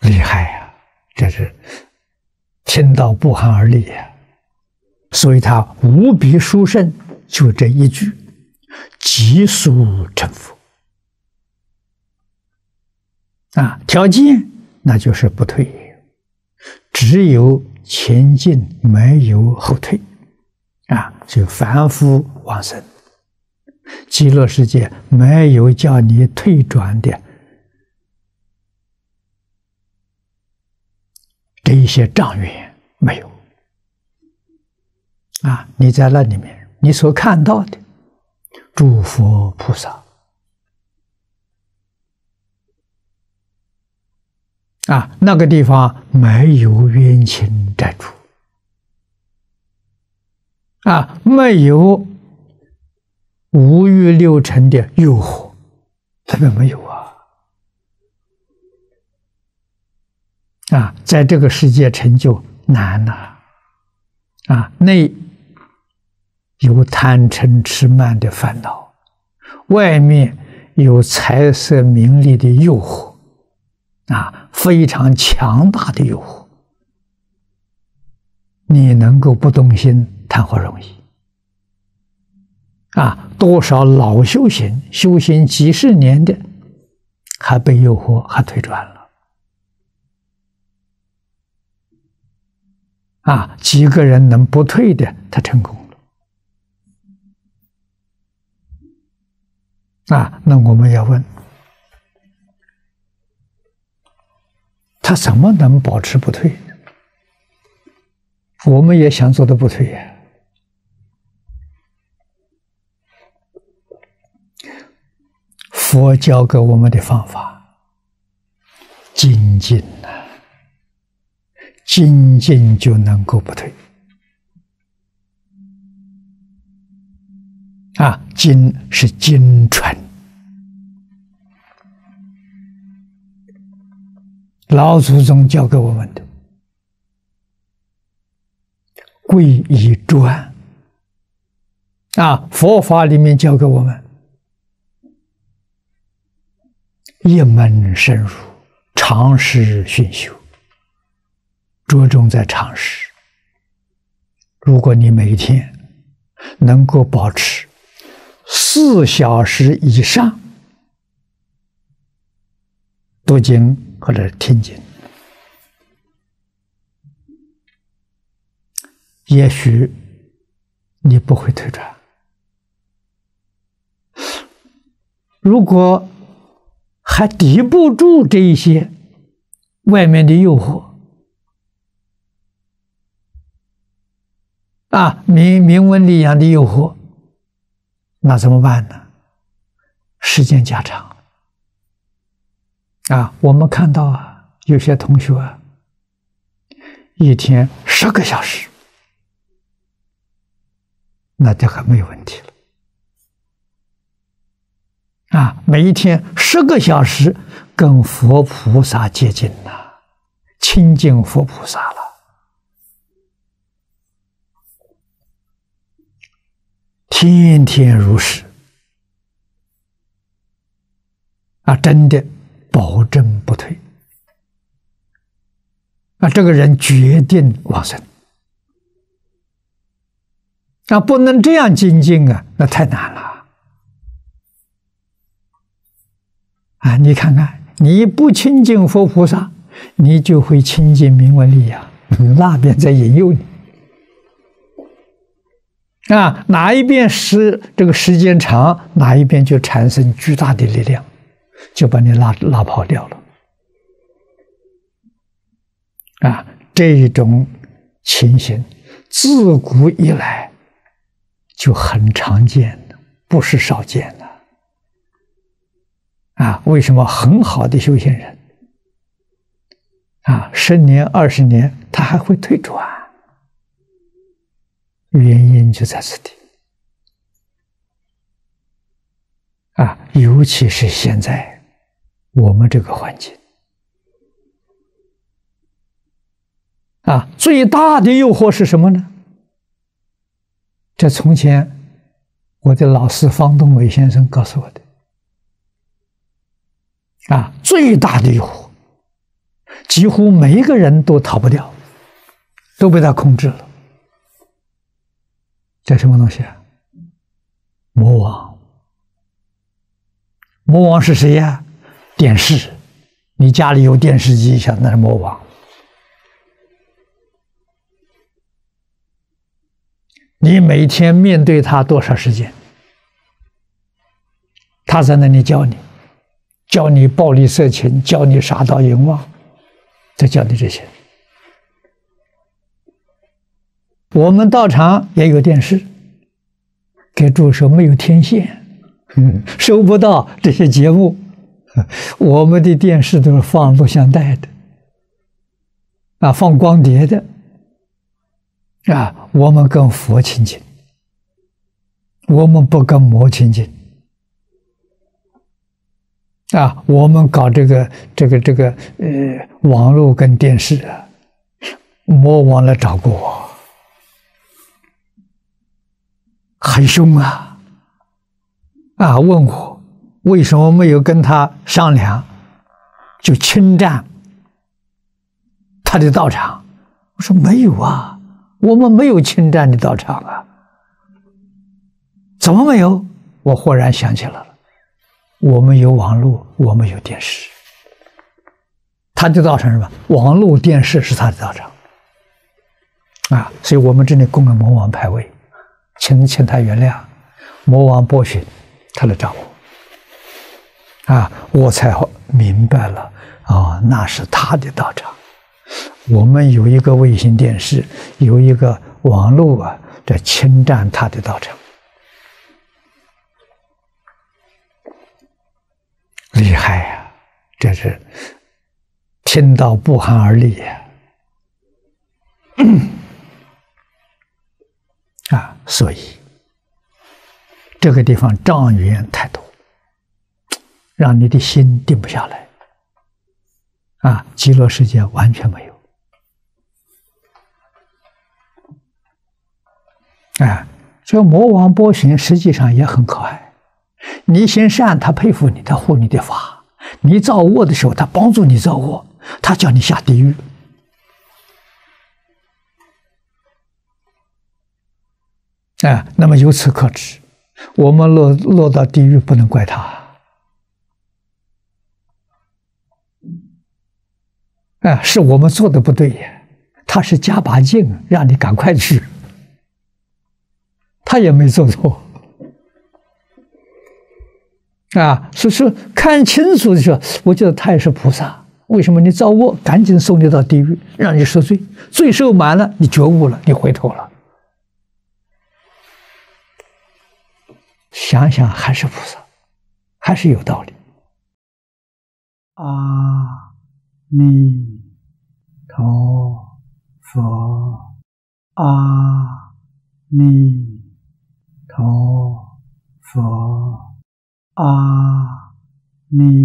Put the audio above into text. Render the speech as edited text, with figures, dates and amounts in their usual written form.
厉害呀！这是听到不寒而栗呀，所以他无比殊胜，就这一句，即速成佛啊！条件那就是不退，只有前进，没有后退啊！就凡夫往生，极乐世界没有叫你退转的这一些障缘，没有啊！你在那里面，你所看到的诸佛菩萨啊，那个地方没有冤亲债主啊，没有五欲六尘的诱惑，根本没有啊！啊，在这个世界成就难呐！啊，内有贪嗔痴慢的烦恼，外面有财色名利的诱惑，啊，非常强大的诱惑，你能够不动心，谈何容易？啊，多少老修行，修行几十年的，还被诱惑，还退转了。啊，几个人能不退的，他成功了。啊，那我们要问，他怎么能保持不退呢？我们也想做的不退呀。佛教给我们的方法，精进呐，精进就能够不退。啊，精是精纯，老祖宗教给我们的，贵以专。啊，佛法里面教给我们，一门深入，常识熏修，着重在常识。如果你每天能够保持4小时以上读经或者听经，也许你不会退转。如果还抵不住这一些外面的诱惑啊，名闻利养的诱惑，那怎么办呢？时间加长啊！我们看到啊，有些同学啊，一天10个小时，那就还没有问题了。啊，每一天10个小时跟佛菩萨接近了，亲近佛菩萨了。天天如是啊，真的保证不退啊！这个人决定往生啊，不能这样精进啊，那太难了啊！你看看，你不亲近佛菩萨，你就会亲近名闻利养，那边在引诱你。啊，哪一边是这个时间长，哪一边就产生巨大的力量，就把你拉跑掉了。啊，这种情形自古以来就很常见的，不是少见的。啊，为什么很好的修行人啊，10年、20年，他还会退转？原因就在此地啊，尤其是现在我们这个环境啊，最大的诱惑是什么呢？这从前我的老师方东伟先生告诉我的啊，最大的诱惑几乎每一个人都逃不掉，都被他控制了。这什么东西啊？魔王。魔王是谁呀？电视。你家里有电视机，想那是魔王。你每天面对他多少时间？他在那里教你暴力色情，教你杀盗淫妄，在教你这些。我们道场也有电视，给诸位说没有天线，收不到这些节目。我们的电视都是放录像带的，放光碟的，我们跟佛亲近，我们不跟魔亲近，我们搞这个网络跟电视魔王来找过我，很凶问我为什么没有跟他商量，就侵占他的道场？我说没有我们没有侵占你道场怎么没有？我忽然想起来了，我们有网络，我们有电视。他的道场是什么？网络电视是他的道场所以我们这里供了魔王牌位，请他原谅，魔王波旬他来找我我才明白了那是他的道场。我们有一个卫星电视，有一个网络在侵占他的道场，厉害这是天道不寒而栗所以这个地方障缘太多，让你的心定不下来极乐世界完全没有这魔王波旬实际上也很可爱，你行善他佩服你，他护你的法，你造恶的时候他帮助你造恶，他叫你下地狱那么由此可知，我们落到地狱不能怪他是我们做的不对他是加把劲让你赶快去，他也没做错所以说看清楚的时候，我觉得他也是菩萨。为什么你造恶，赶紧送你到地狱，让你受罪，罪受满了，你觉悟了，你回头了，想想还是菩萨，还是有道理。阿弥陀佛，阿弥陀佛，阿弥